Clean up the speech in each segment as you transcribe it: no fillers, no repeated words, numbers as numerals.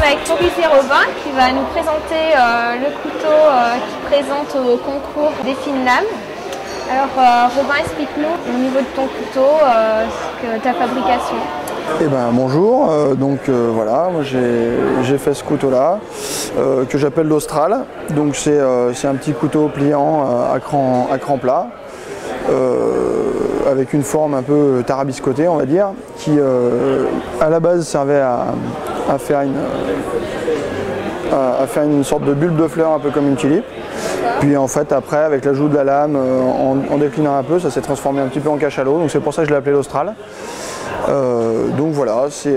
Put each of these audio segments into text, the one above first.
avec Fabrice et Robin qui va nous présenter le couteau qui présente au concours des FinLam. Alors Robin, explique-nous au niveau de ton couteau ta fabrication. Eh ben, bonjour, voilà, moi j'ai fait ce couteau là que j'appelle l'Austral. Donc c'est un petit couteau pliant à cran plat avec une forme un peu tarabiscotée, on va dire, qui à la base servait à faire une sorte de bulbe de fleurs un peu comme une tulipe. Puis en fait après avec l'ajout de la lame en déclinant un peu, ça s'est transformé un petit peu en cachalot, donc c'est pour ça que je l'ai appelé l'Austral. Donc voilà, c'est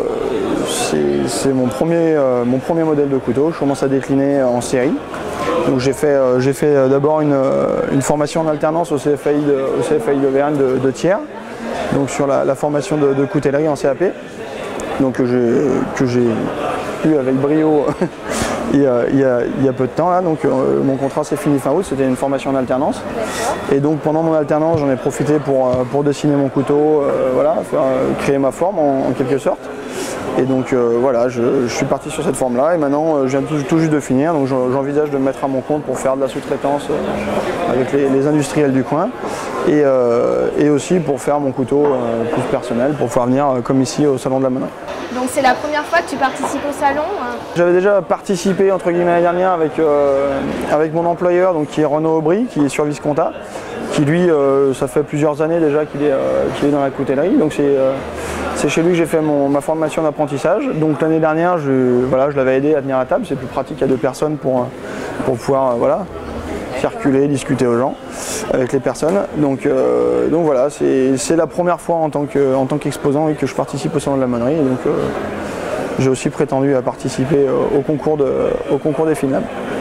mon premier modèle de couteau. Je commence à décliner en série. Donc j'ai fait d'abord une formation en alternance au CFAI d'Auvergne de Thiers, donc sur la formation de coutellerie en CAP, donc que j'ai eu avec brio il y a peu de temps là. Donc mon contrat s'est fini fin août, c'était une formation en alternance. Et donc pendant mon alternance, j'en ai profité pour dessiner mon couteau, voilà, créer ma forme en quelque sorte. Et donc voilà, je suis parti sur cette forme-là et maintenant je viens tout juste de finir, donc j'envisage de me mettre à mon compte pour faire de la sous-traitance avec les industriels du coin et aussi pour faire mon couteau plus personnel, pour pouvoir venir comme ici au Salon de la Monnerie. Donc c'est la première fois que tu participes au salon? J'avais déjà participé entre guillemets l'année dernière avec mon employeur, donc qui est Renaud Aubry, qui est sur Visconta, qui lui, ça fait plusieurs années déjà qu'il est dans la coutellerie, donc c'est chez lui que j'ai fait ma formation d'apprentissage. Donc l'année dernière, je l'avais aidé à tenir la table, c'est plus pratique à deux personnes pour pouvoir circuler, discuter aux gens, avec les personnes. Donc voilà, c'est la première fois en tant qu'exposant que je participe au Salon de la Monnerie. Et donc j'ai aussi prétendu à participer au concours des FinLam.